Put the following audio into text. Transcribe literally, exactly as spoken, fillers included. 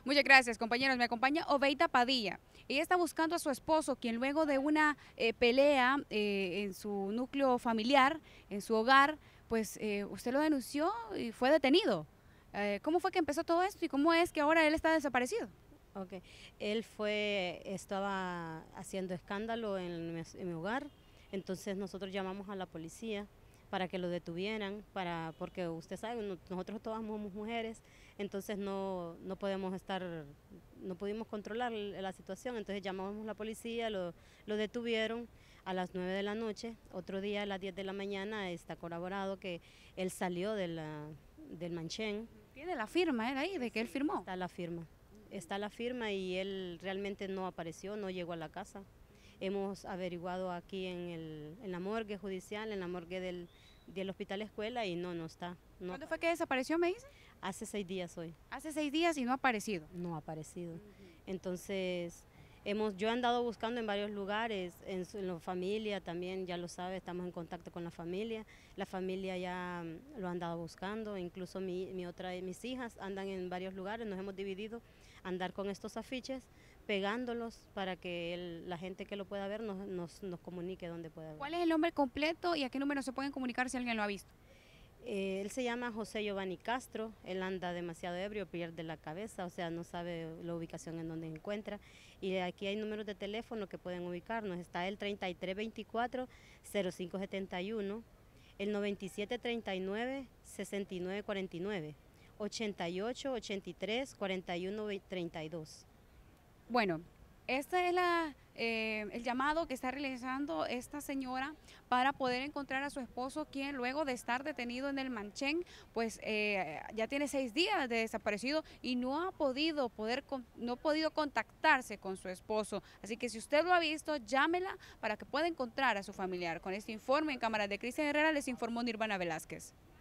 Muchas gracias, compañeros. Me acompaña Oveida Padilla. Ella está buscando a su esposo, quien luego de una eh, pelea eh, en su núcleo familiar, en su hogar, pues eh, usted lo denunció y fue detenido. Eh, ¿Cómo fue que empezó todo esto y cómo es que ahora él está desaparecido? Ok, él fue, estaba haciendo escándalo en mi, en mi hogar, entonces nosotros llamamos a la policía para que lo detuvieran, para, porque usted sabe, no- nosotros todas somos mujeres, entonces no, no podemos estar, no pudimos controlar la situación, entonces llamamos a la policía, lo, lo detuvieron a las nueve de la noche, otro día a las diez de la mañana está corroborado que él salió de la, del Manchén. Tiene la firma él ahí de que él Sí, firmó. está la firma. Está la firma y él realmente no apareció, no llegó a la casa. Hemos averiguado aquí en, el, en la morgue judicial, en la morgue del, del hospital escuela y no, no está. No ¿Cuándo fue que apareció. desapareció, me dice? Hace seis días hoy, Hace seis días y no ha aparecido. no ha aparecido. Entonces, hemos, yo he andado buscando en varios lugares, en, su, en la familia también, ya lo sabe, estamos en contacto con la familia. La familia ya mm, lo ha andado buscando, incluso mi, mi otra, mis hijas andan en varios lugares, nos hemos dividido a andar con estos afiches, pegándolos para que el- la gente que lo pueda ver nos, nos, nos comunique dónde pueda ver. ¿Cuál es el nombre completo y a qué número se pueden comunicar si alguien lo ha visto? Eh, él se llama José Giovanni Castro, él anda demasiado ebrio, pierde la cabeza, o sea, no sabe la ubicación en donde se encuentra. Y aquí hay números de teléfono que pueden ubicarnos. Está el treinta y tres veinticuatro cero cinco setenta y uno, el noventa y siete treinta y nueve sesenta y nueve cuarenta y nueve, ochenta y ocho ochenta y tres cuarenta y uno treinta y dos. Bueno, este es la, eh, el llamado que está realizando esta señora para poder encontrar a su esposo, quien luego de estar detenido en el Manchén, pues eh, ya tiene seis días de desaparecido y no ha podido poder con- no ha podido contactarse con su esposo. Así que si usted lo ha visto, llámela para que pueda encontrar a su familiar. Con este informe en cámara de Cristian Herrera les informó Nirvana Velázquez.